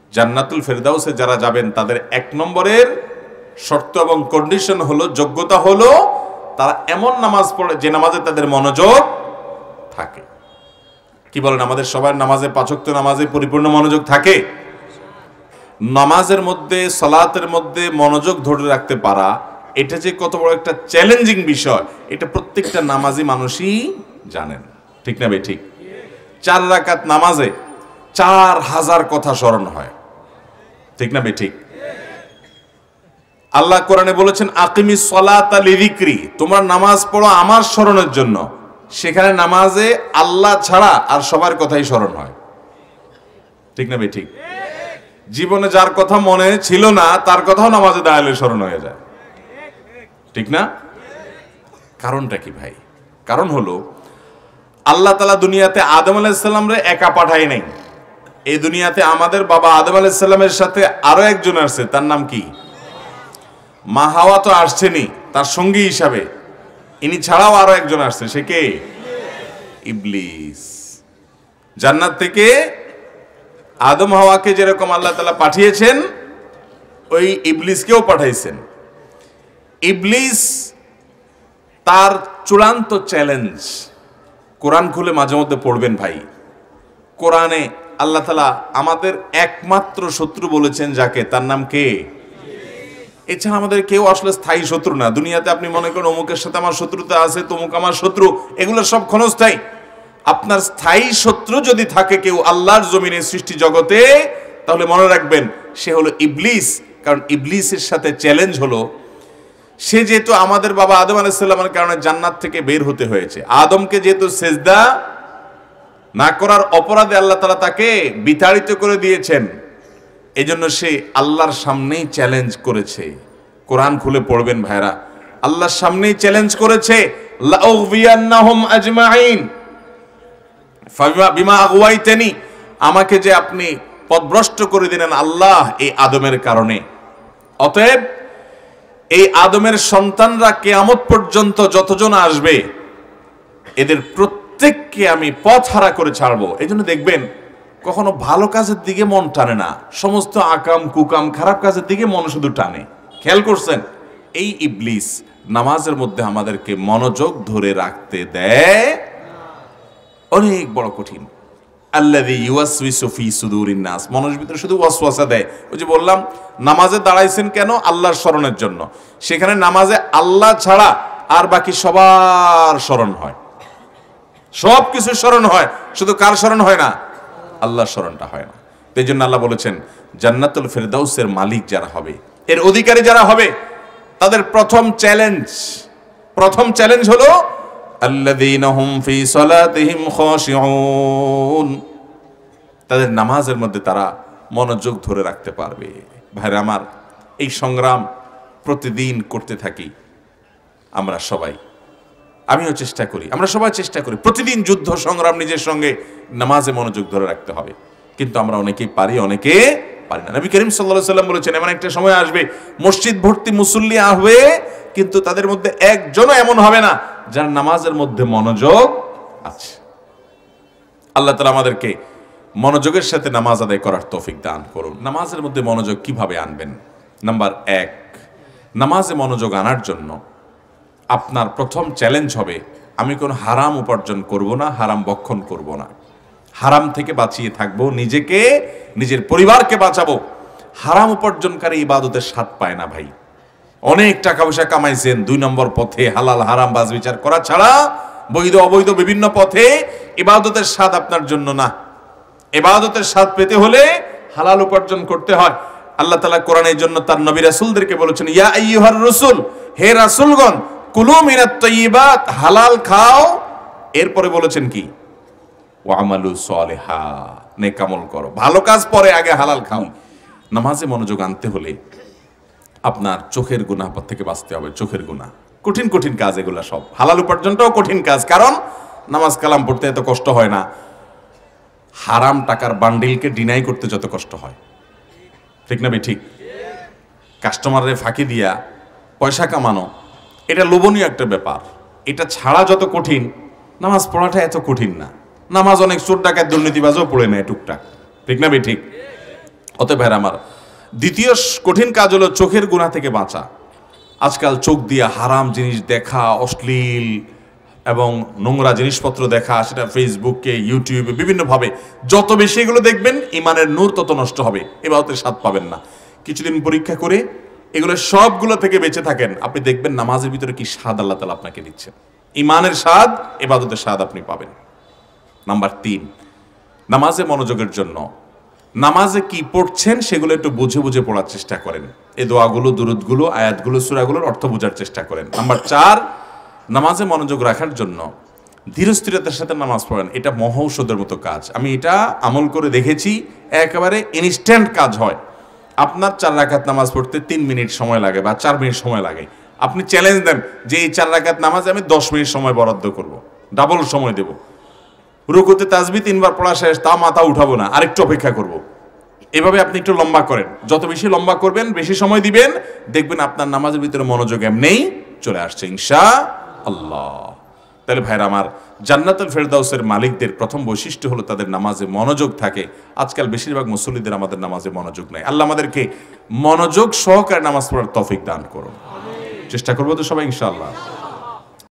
জান্নাতুল ফেরদাউসে যারা যাবেন তাদের 1 নম্বরের শর্ত এবং কন্ডিশন হলো, যোগ্যতা হলো তারা এমন নামাজ পড়ে যে নামাজে তাদের মনোযোগ থাকে। কি বলেন, আমাদের সবার নামাজে 5 ওয়াক্ত নামাজে পরিপূর্ণ মনোযোগ থাকে? নামাজের মধ্যে, সালাতের মধ্যে মনোযোগ ধরে রাখতে পারা, এটা যে কত বড় একটা চ্যালেঞ্জিং বিষয়, এটা প্রত্যেকটা নামাজি মানুষই জানেন। ঠিক না ভাই? ঠিক। 4 রাকাত নামাজে 4000 কথা স্মরণ হয়। ঠিক না ভাই? ঠিক। আল্লাহ কোরআনে বলেছেন আকিমিস সালাতা লিযিকরি, তোমরা নামাজ পড়ো আমার স্মরণের জন্য। সেখানে নামাজে আল্লাহ ছাড়া আর সবার কথাই স্মরণ হয়। ঠিক না ভাই? ঠিক। জীবনে যার কথা মনে ছিল না তার কথাও নামাজে দাঁড়ালে স্মরণ হয়ে যায়। ঠিক না? কারণটা কি ভাই? কারণ হলো আল্লাহ তাআলা দুনিয়াতে আদম আলাইহিস সালামরে একা পাঠায় নাই। এই দুনিয়াতে আমাদের বাবা আদম আলাইহিস সালামের সাথে আরো একজন আসছে, তার নাম কি? মা হাওয়া তো আসছেনই তার সঙ্গী হিসাবে, ইনি ছাড়াও আরো একজন আসছে, সে কে? ইবলিস। জান্নাত থেকে আদম হাওয়াকে যেরকম আল্লাহ তাআলা পাঠিয়েছেন, ওই ইবলিসকেও পাঠাইছেন। ইবলিস তার চূড়ান্ত চ্যালেঞ্জ, কোরআন খুলে মাঝে মধ্যে পড়বেন ভাই। কোরআনে আল্লাহ তাআলা আমাদের একমাত্র শত্রু বলেছেন যাকে, তার নাম কে? এছাড়া আমাদের কেউ আসলে স্থায়ী শত্রু না। দুনিয়াতে আপনি মনে করেন অমুকের সাথে আমার শত্রুতা আছে, তমুক আমার শত্রু, এগুলো সব ক্ষণস্থায়ী। আপনার স্থায়ী শত্রু যদি থাকে কেউ আল্লাহর জমিনে, সৃষ্টি জগতে, তাহলে মনে রাখবেন সে হলো ইবলিস। কারণ ইবলিসের সাথে চ্যালেঞ্জ হলো, সে যেহেতু আমাদের বাবা আদম আলাইহিস সালামের কারণে জান্নাত থেকে বের হতে হয়েছে, আদমকে যেহেতু সেজদা না করার অপরাধে আল্লাহ তাআলা তাকে বিতাড়িত করে দিয়েছেন, এজন্য সে আল্লাহর সামনেই চ্যালেঞ্জ করেছে। কোরআন খুলে পড়বেন ভাইরা, আল্লাহর সামনেই চ্যালেঞ্জ করেছে, লাউগবিয়ান্নাহুম আজমাইন বিমা আগওয়াইতানি, আমাকে যে আপনি পথভ্রষ্ট করে দিলেন আল্লাহ এই আদমের কারণে, অতএব এই আদমের সন্তানরা কিয়ামত পর্যন্ত যতজন আসবে এদের প্রত্যেককে আমি পথ হারা করে ছাড়বো। এই জন্য দেখবেন কখনো ভালো কাজের দিকে মন টানে না, সমস্ত আকাম কুকাম খারাপ কাজের দিকে মন শুধু টানে। খেয়াল করছেন? এই ইবলিস নামাজের মধ্যে আমাদেরকে মনোযোগ ধরে রাখতে দেয়, অনেক বড় কঠিন। আল্লাযী ইউওয়াসওয়িসু ফি সুদুরিন নাস, মানুষের ভিতরে শুধু ওয়াসওয়াসা দেয়। ওই যে বললাম নামাজে দাঁড়াইছেন কেন? আল্লাহর স্মরণের জন্য। সেখানে নামাজে আল্লাহ ছাড়া আর বাকি সবার স্মরণ হয়, সব কিছু স্মরণ হয়, শুধু কার স্মরণ হয় না? আল্লাহর স্মরণটা হয় না। এই জন্য আল্লাহ বলেছেন জান্নাতুল ফেরদাউসের মালিক যারা হবে, এর অধিকারী যারা হবে, তাদের প্রথম চ্যালেঞ্জ হলো আল্লাযীনা হুম ফি সালাতিহিম খাশিউন, তাদের নামাজের মধ্যে তারা মনোযোগ ধরে রাখতে পারবে। ভাইরা আমার, এই সংগ্রাম প্রতিদিন করতে থাকি আমরা সবাই। আমিও চেষ্টা করি, আমরা সবাই চেষ্টা করি, প্রতিদিন যুদ্ধ সংগ্রাম নিজের সঙ্গে, নামাজে মনোযোগ ধরে রাখতে হবে। কিন্তু আমরা অনেকেই পারি, অনেকে পারি না। নবী করিম সাল্লাল্লাহু আলাইহি ওয়াসাল্লাম বলেছেন এমন একটা সময় আসবে মসজিদ ভর্তি মুসল্লি হবে, কিন্তু তাদের মধ্যে একজনও এমন হবে না যার নামাজের মধ্যে মনোযোগ আছে। আল্লাহ তাআলা আমাদেরকে মনোযোগের সাথে নামাজ আদায় করার তৌফিক দান করুন। নামাজের মধ্যে মনোযোগ কিভাবে আনবেন? নাম্বার 1, নামাজে মনোযোগ আনার জন্য আপনার প্রথম চ্যালেঞ্জ হবে, আমি কোনো হারাম উপার্জন করব না, হারাম ভক্ষণ করব না, হারাম থেকে বাঁচিয়ে থাকবো, নিজেকে নিজের পরিবারকে বাঁচাবো। হারাম উপার্জনকারী ইবাদতের স্বাদ পায় না ভাই। অনেক টাকা পয়সা কামাইছেন 2 নম্বর পথে, হালাল হারাম বাজ বিচার করা ছাড়া, বৈধ অবৈধ বিভিন্ন পথে, ইবাদতের স্বাদ আপনার জন্য না। ইবাদতের স্বাদ পেতে হলে হালাল উপার্জন করতে হয়। আল্লাহ তাআলা কোরআনের জন্য তার নবী রাসূলদেরকে বলেছেন, ইয়া আইয়ুহার রাসূল, হে রাসূলগণ, কুলু মিনাত তাইয়্যিবাত, হালাল খাও। এরপরে বলেছেন কি? ওয়া আমালু সলিহা, নেক আমল করো, ভালো কাজ পরে, আগে হালাল খাও। নামাজে মনোযোগ আনতে হলে আপনার চোখের গুনাহ থেকে বাঁচতে হবে। চোখের গুনাহ, কঠিন কঠিন কাজ এগুলা সব। হালাল উপার্জনটাও কঠিন কাজ, কারণ নামাজ কালাম পড়তে এত কষ্ট হয় না, হারাম টাকার বান্ডিলকে ডিনাই করতে যত কষ্ট হয়। ঠিক না ভাই? ঠিক। কাস্টমারের ফাঁকি দিয়া পয়সা কামানো, এটা লোভনীয় একটা ব্যাপার। এটা ছাড়া যত কঠিন, নামাজ পড়াটা এত কঠিন না। নামাজ অনেক চোর ডাকাত দুর্নীতিবাজও পড়ে নেয় টুকটাক। ঠিক না ভাই? ঠিক। অতএব ভাইরা আমার, দ্বিতীয় কঠিন কাজ হলো চোখের গুনাহ থেকে বাঁচা। আজকাল চোখ দিয়ে হারাম জিনিস দেখা, অশ্লীল এবং নোংরা জিনিসপত্র দেখা, সেটা ফেসবুকে, ইউটিউবে, বিভিন্নভাবে যত বেশি এগুলো দেখবেন ইমানের নূর তত নষ্ট হবে, ইবাদতের স্বাদ পাবেন না। কিছুদিন পরীক্ষা করে এগুলো সবগুলো থেকে বেঁচে থাকেন, আপনি দেখবেন নামাজের ভিতরে কি স্বাদ আল্লাহ তাআলা আপনাকে দিচ্ছেন। ইমানের স্বাদ, ইবাদতের স্বাদ আপনি পাবেন। নাম্বার 3, নামাজে মনোযোগের জন্য নামাজে কি পড়ছেন সেগুলো একটু বুঝে বুঝে পড়ার চেষ্টা করেন। এই দোয়াগুলো, দুরুদগুলো, আয়াতগুলো, সূরাগুলোর অর্থ বোঝার চেষ্টা করেন। নাম্বার 4, নামাজে মনোযোগ রাখার জন্য ধীরস্থিরতার সাথে নামাজ পড়েন। এটা মহৌষধের মতো কাজ। আমি এটা আমল করে দেখেছি, একেবারে ইনস্ট্যান্ট কাজ হয়। আপনার 4 রাকাত নামাজ পড়তে 3 মিনিট সময় লাগে বা 4 মিনিট সময় লাগে। আপনি চ্যালেঞ্জ দেন যে এই 4 রাকাত নামাজে আমি 10 মিনিট সময় বরাদ্দ করব, ডাবল সময় দেব। রুকুতে তাসবিহ 3 বার পড়া শেষ, তা মাথা উঠাবো না, আরেকটু অপেক্ষা করব। এভাবে আপনি একটু লম্বা করেন। যত বেশি লম্বা করবেন, বেশি সময় দিবেন, দেখবেন আপনার নামাজের ভিতরে মনোযোগ এমনিই চলে আসছে ইনশাআল্লাহ। তাহলে ভাইরা আমার, জান্নাতুল ফেরদাউসের মালিকদের প্রথম বৈশিষ্ট্য হলো তাদের নামাজে মনোযোগ থাকে। আজকাল বেশিরভাগ মুসল্লিদের আমাদের নামাজে মনোযোগ নাই। আল্লাহ আমাদেরকে মনোযোগ সহকারে নামাজ পড়ার তৌফিক দান করুন। চেষ্টা করবো তো সবাই ইনশাআল্লাহ।